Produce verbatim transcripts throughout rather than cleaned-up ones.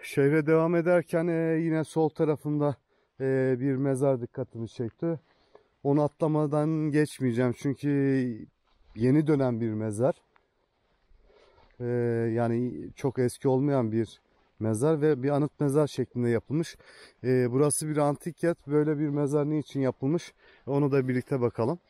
Şehre devam ederken e, yine sol tarafında e, bir mezar dikkatimi çekti. Onu atlamadan geçmeyeceğim çünkü yeni dönen bir mezar. E, yani çok eski olmayan bir mezar ve bir anıt mezar şeklinde yapılmış. E, burası bir antik kent. Böyle bir mezar niçin yapılmış? Onu da birlikte bakalım.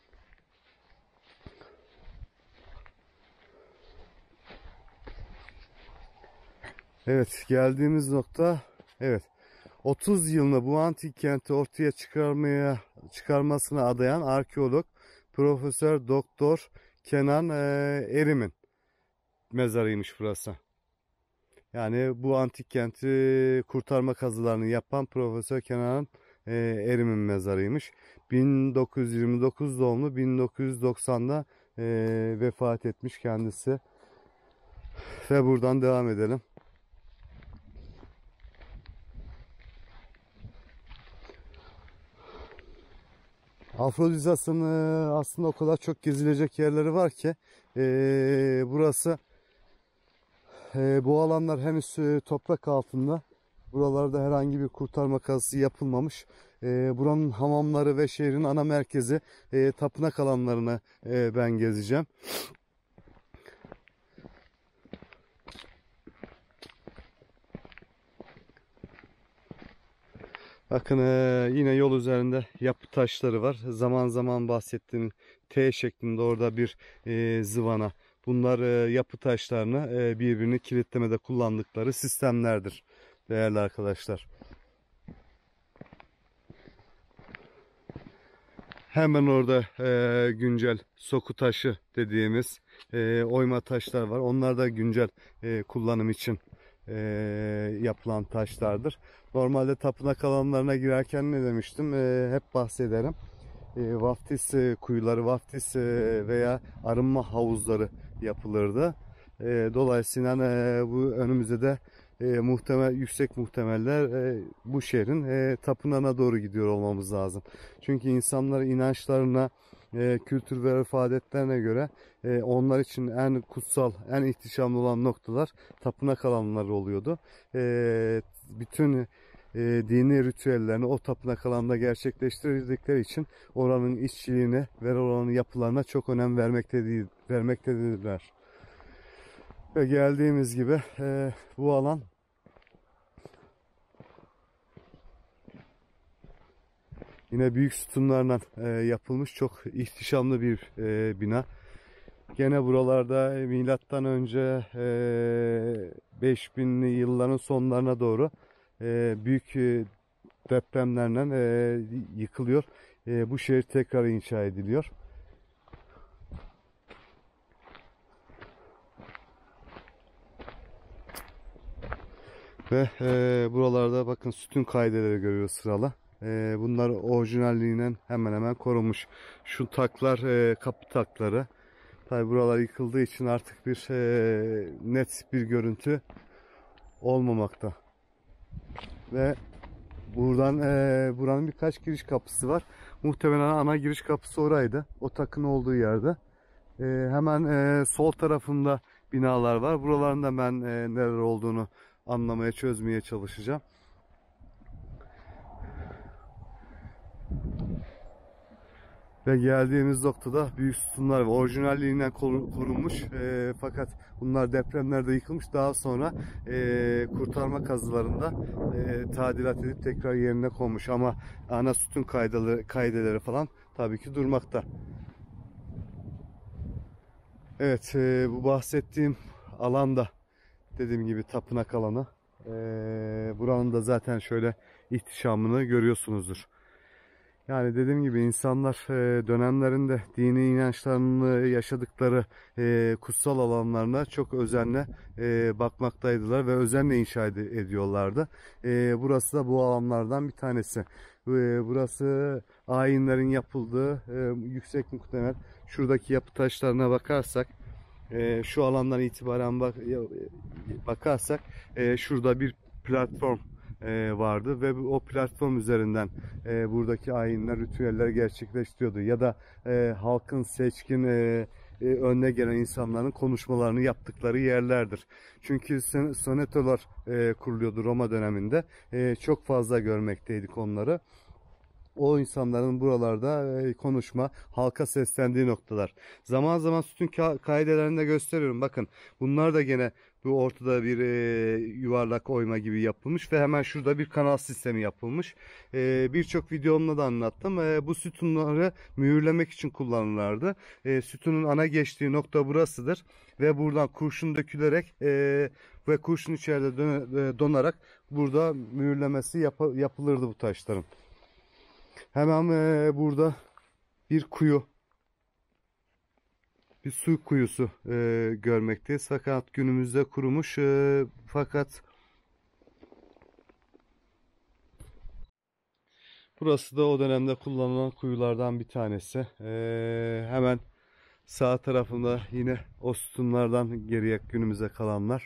Evet, geldiğimiz nokta, evet, otuz yılını bu antik kenti ortaya çıkarmaya çıkarmasına adayan arkeolog Profesör Doktor Kenan e, Erim'in mezarıymış burası. Yani bu antik kenti kurtarma kazılarını yapan Profesör Kenan e, Erim'in mezarıymış. bin dokuz yüz yirmi dokuz doğumlu, bin dokuz yüz doksanda e, vefat etmiş kendisi. Ve buradan devam edelim. Afrodizas'ın aslında o kadar çok gezilecek yerleri var ki e, burası e, bu alanlar henüz e, toprak altında. Buralarda herhangi bir kurtarma kazısı yapılmamış. E, buranın hamamları ve şehrin ana merkezi e, tapınak alanlarını e, ben gezeceğim. Bakın e, yine yol üzerinde yapı taşları var. Zaman zaman bahsettiğim T şeklinde orada bir e, zıvana. Bunlar e, yapı taşlarını e, birbirini kilitlemede kullandıkları sistemlerdir değerli arkadaşlar. Hemen orada e, güncel soku taşı dediğimiz e, oyma taşlar var. Onlar da güncel e, kullanım için e, yapılan taşlardır. Normalde tapınak alanlarına girerken ne demiştim? E, hep bahsederim. E, vaftiz e, kuyuları, vaftiz e, veya arınma havuzları yapılırdı. E, dolayısıyla e, bu önümüzde de e, muhtemel yüksek muhtemeller e, bu şehrin e, tapınağına doğru gidiyor olmamız lazım. Çünkü insanlar inançlarına, e, kültür ve örf adetlerine göre e, onlar için en kutsal, en ihtişamlı olan noktalar tapınak alanları oluyordu. E, bütün e, dini ritüellerini o tapınak alanında gerçekleştirdikleri için oranın işçiliğine ve oranın yapılarına çok önem vermektedir, vermektedirler. Ve geldiğimiz gibi e, bu alan yine büyük sütunlarla e, yapılmış çok ihtişamlı bir e, bina. Gene buralarda e, milattan önce e, beş binli yılların sonlarına doğru e, büyük e, depremlerle e, yıkılıyor. E, bu şehir tekrar inşa ediliyor. Ve e, buralarda bakın sütun kaideleri görüyoruz sıralı. E, bunlar orijinalliğinden hemen hemen korunmuş. Şu taklar e, kapı takları. Tabi buralar yıkıldığı için artık bir e, net bir görüntü olmamakta. Ve buradan e, buranın birkaç giriş kapısı var. Muhtemelen ana giriş kapısı oraydı. O takın olduğu yerde. E, hemen e, sol tarafında binalar var. Buralarında ben e, neler olduğunu anlamaya, çözmeye çalışacağım. Ve geldiğimiz noktada büyük sütunlar ve orijinalliğinden korunmuş e, fakat bunlar depremlerde yıkılmış, daha sonra e, kurtarma kazılarında e, tadilat edip tekrar yerine konmuş ama ana sütun kaydeleri, kaideleri falan tabii ki durmakta. Evet, e, bu bahsettiğim alanda dediğim gibi tapınak alanı. E, buranın da zaten şöyle ihtişamını görüyorsunuzdur. Yani dediğim gibi insanlar e, dönemlerinde dini inançlarını yaşadıkları e, kutsal alanlarına çok özenle e, bakmaktaydılar ve özenle inşa ed ediyorlardı. E, burası da bu alanlardan bir tanesi. E, burası ayinlerin yapıldığı e, yüksek muhtemel. Şuradaki yapı taşlarına bakarsak, e, şu alandan itibaren bak bakarsak e, şurada bir platform e, vardı ve o platform üzerinden e, buradaki ayinler, ritüeller gerçekleştiriyordu. Ya da e, halkın seçkin e, e, önüne gelen insanların konuşmalarını yaptıkları yerlerdir. Çünkü sonetolar e, kuruluyordu Roma döneminde. E, çok fazla görmekteydik onları. O insanların buralarda e, konuşma, halka seslendiği noktalar. Zaman zaman sütun kaidelerinde gösteriyorum. Bakın bunlar da gene bu ortada bir e, yuvarlak oyma gibi yapılmış ve hemen şurada bir kanal sistemi yapılmış. E, Birçok videomda da anlattım. E, bu sütunları mühürlemek için kullanırlardı. E, sütunun ana geçtiği nokta burasıdır ve buradan kurşun dökülerek e, ve kurşun içeride donarak burada mühürlemesi yap yapılırdı bu taşların. Hemen e, burada bir kuyu, bir su kuyusu e, görmekteyiz. Fakat günümüzde kurumuş. E, fakat burası da o dönemde kullanılan kuyulardan bir tanesi. E, hemen sağ tarafında yine o sütunlardan geriye günümüze kalanlar.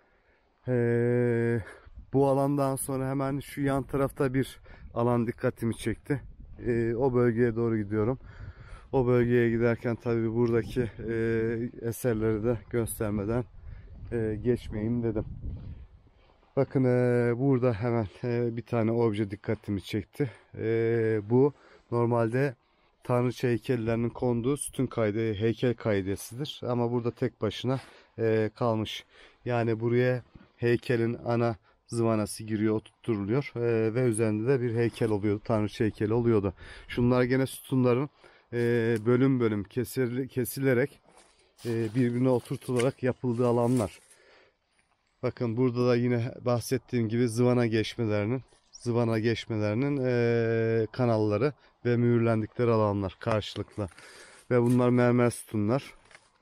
E, bu alandan sonra hemen şu yan tarafta bir alan dikkatimi çekti. E, o bölgeye doğru gidiyorum. O bölgeye giderken tabii buradaki e, eserleri de göstermeden e, geçmeyeyim dedim. Bakın e, burada hemen e, bir tane obje dikkatimi çekti. E, bu normalde tanrıça heykellerinin konduğu sütun kaydı, heykel kaidesidir. Ama burada tek başına e, kalmış. Yani buraya heykelin ana zıvanası giriyor, oturtuluyor e, ve üzerinde de bir heykel oluyordu. Tanrıça heykeli oluyordu. Şunlar gene sütunların e, bölüm bölüm kesil, kesilerek e, birbirine oturtularak yapıldığı alanlar. Bakın burada da yine bahsettiğim gibi zıvana geçmelerinin zıvana geçmelerinin e, kanalları ve mühürlendikleri alanlar karşılıklı. Ve bunlar mermer sütunlar.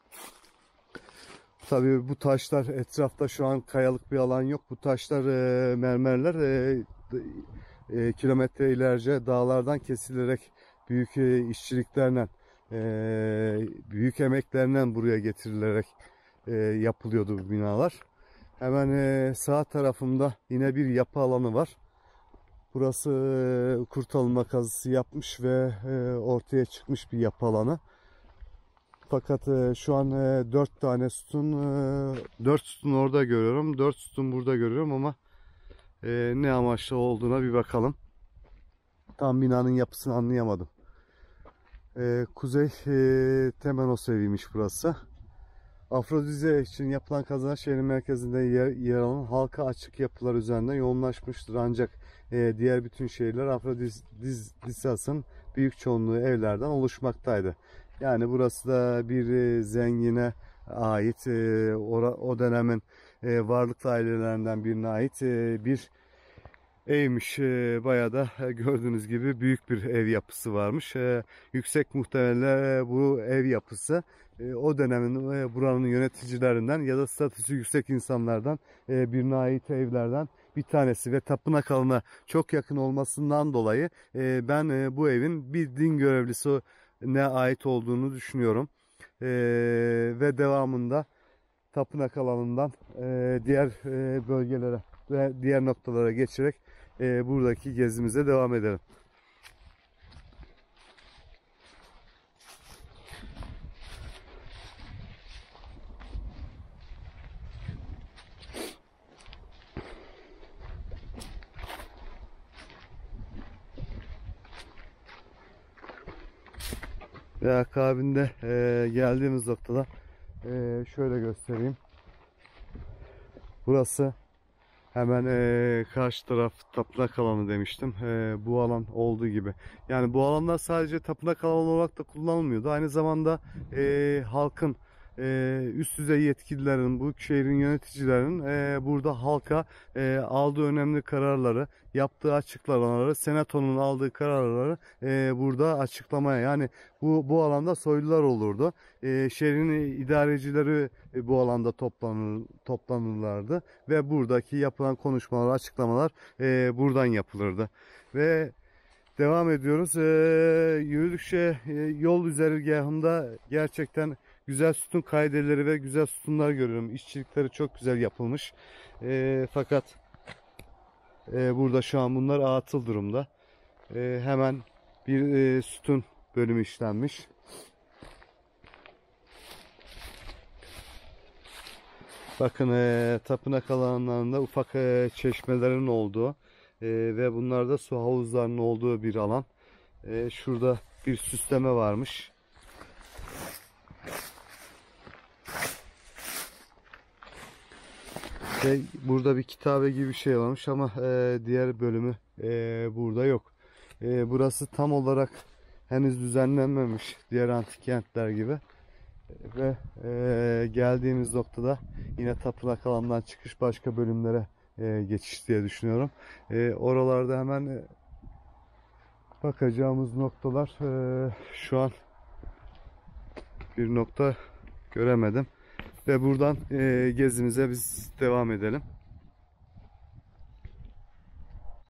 Tabii bu taşlar etrafta şu an kayalık bir alan yok. Bu taşlar e, mermerler e, e, kilometre ilerce dağlardan kesilerek büyük e, işçiliklerle e, büyük emeklerle buraya getirilerek e, yapılıyordu bu binalar. Hemen e, sağ tarafımda yine bir yapı alanı var. Burası e, kurtarılma kazısı yapmış ve e, ortaya çıkmış bir yapı alanı. Fakat e, şu an e, dört tane sütun, e, dört sütun orada görüyorum, dört sütun burada görüyorum ama e, ne amaçla olduğuna bir bakalım. Tam binanın yapısını anlayamadım. E, Kuzey e, Temenos eviymiş burası. Afrodizya için yapılan kazılar şehrin merkezinde yer, yer alan halka açık yapılar üzerinde yoğunlaşmıştır. Ancak e, diğer bütün şehirler Afrodizyas'ın büyük çoğunluğu evlerden oluşmaktaydı. Yani burası da bir e, zengine ait, e, o, o dönemin e, varlıklı ailelerinden birine ait e, bir evmiş. E, bayağı da e, gördüğünüz gibi büyük bir ev yapısı varmış. E, yüksek muhtemelen bu ev yapısı e, o dönemin e, buranın yöneticilerinden ya da statüsü yüksek insanlardan e, birine ait evlerden bir tanesi ve tapınak alanına çok yakın olmasından dolayı e, ben e, bu evin bir din görevlisi ne ait olduğunu düşünüyorum. Ee, ve devamında tapınak alanından e, diğer e, bölgelere ve diğer noktalara geçerek e, buradaki gezimize devam edelim. Ve akabinde e, geldiğimiz noktada e, şöyle göstereyim. Burası hemen e, karşı taraf tapınak alanı demiştim. E, bu alan olduğu gibi. Yani bu alanlar sadece tapınak alanı olarak da kullanılmıyordu. Aynı zamanda e, halkın e, üst düzey yetkililerin, bu şehrin yöneticilerin e, burada halka e, aldığı önemli kararları, yaptığı açıklamaları, senatonun aldığı kararları e, burada açıklamaya, yani bu bu alanda soylular olurdu. E, şehrin idarecileri e, bu alanda toplanır, toplanırlardı ve buradaki yapılan konuşmalar, açıklamalar e, buradan yapılırdı. Ve devam ediyoruz. E, yürüdükçe e, yol güzergahında gerçekten güzel sütun kaideleri ve güzel sütunlar görüyorum. İşçilikleri çok güzel yapılmış. E, fakat e, burada şu an bunlar atıl durumda. E, hemen bir e, sütun bölümü işlenmiş. Bakın e, tapınak alanlarında ufak e, çeşmelerin olduğu e, ve bunlarda su havuzlarının olduğu bir alan. E, şurada bir süsleme varmış. Ve burada bir kitabe gibi bir şey varmış ama e, diğer bölümü e, burada yok. E, burası tam olarak henüz düzenlenmemiş diğer antik kentler gibi. Ve e, geldiğimiz noktada yine tapınak alanından çıkış başka bölümlere e, geçiş diye düşünüyorum. E, oralarda hemen e, bakacağımız noktalar e, şu an bir nokta göremedim. Ve buradan e, gezimize biz devam edelim.